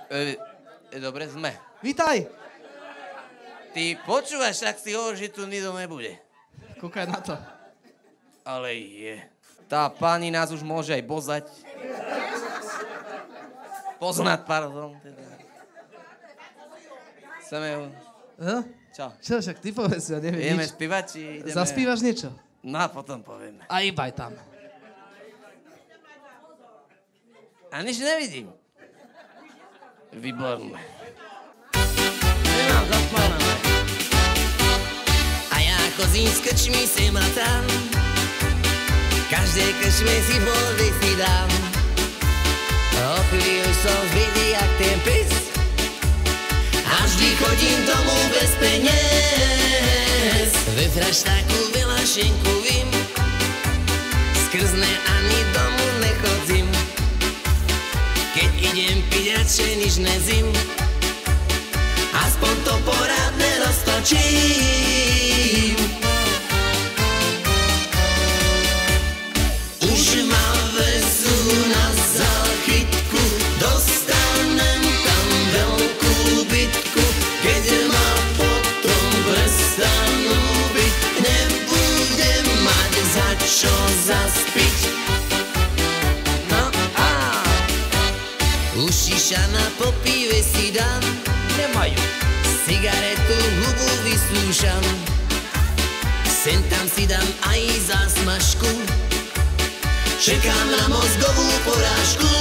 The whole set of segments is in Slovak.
Dobre, sme. Vítaj. Ty počúvaš, ak si hovoríš, že tu nikto nebude. Kúkaj na to. Ale je. Tá pani nás už môže aj bozať. Poznať, pardon. Teda. Chceme ju... Čo? Čo, však ty povedz, ja neviem Ideme nič. spívať, či ideme... Zaspívaš niečo? No a potom povieme. A iba aj tam. A nič nevidím. Výborné. Nemám zaspávané. A ja chodím s krčmi sem a tam, každej krčme si vody si dám. O chvíľu som zbytý jak ten pes a vždy chodím domov bez peniaz. Ve fraštáku veľa šenku vím, skrzne ani domu nechodzím. Keď idem piť, radšej nič nezim, aspoň to poradne roztočím. Už ma vezú na záchytku, dostanem tam veľkú bitku. Keď ma potom prestanú byť, nebudem mať za čo zaspiť. Už šišana po pive si dám, Nemajú. cigaretu hubu vysúšam, sem tam si dám aj zásmažku, čekám na mozgovú porážku.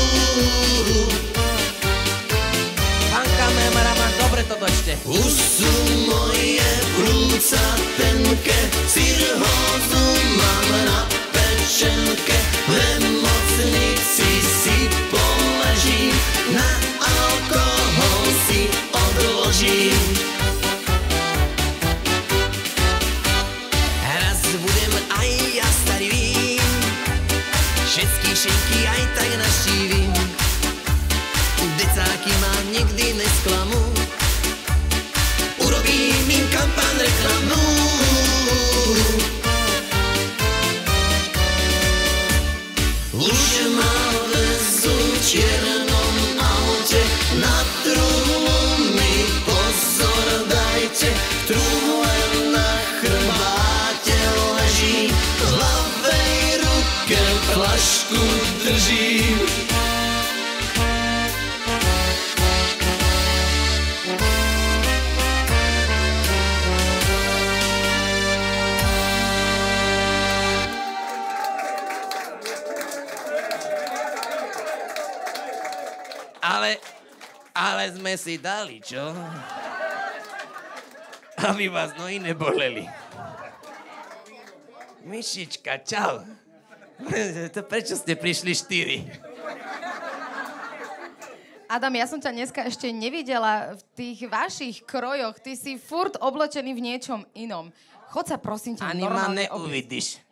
Pán kameraman, dobre to dočte. Už sú moje vrúca tenké, cirhózu mám na pečenke, v nemocnici si položím, na alkohol si odložím. Raz budem aj ja starý, všetky šenky aj tak naštívim, decáky ma nikdy nesklamú, urobím im kampaň reklamnú. Už ma vezú v čiernom aute, na truhlu mi pozor dajte, v truhle na chrbáte leží, v ľavej ruke flašku držím. Ale sme si dali, čo? Aby vás nohy neboleli. Myšička, čau. Prečo ste prišli 4? Adam, ja som ťa dneska ešte nevidela v tých vašich krojoch. Ty si furt oblečený v niečom inom. Chod sa prosím ťa Ani ma normálne neuvidíš.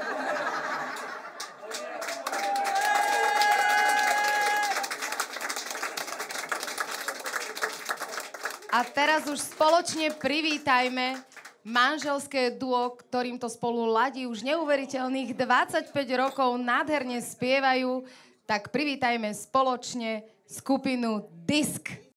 A teraz už spoločne privítajme manželské duo, ktorým to spolu ladí už neuveriteľných 25 rokov, nádherne spievajú. Tak privítajme spoločne skupinu Disk.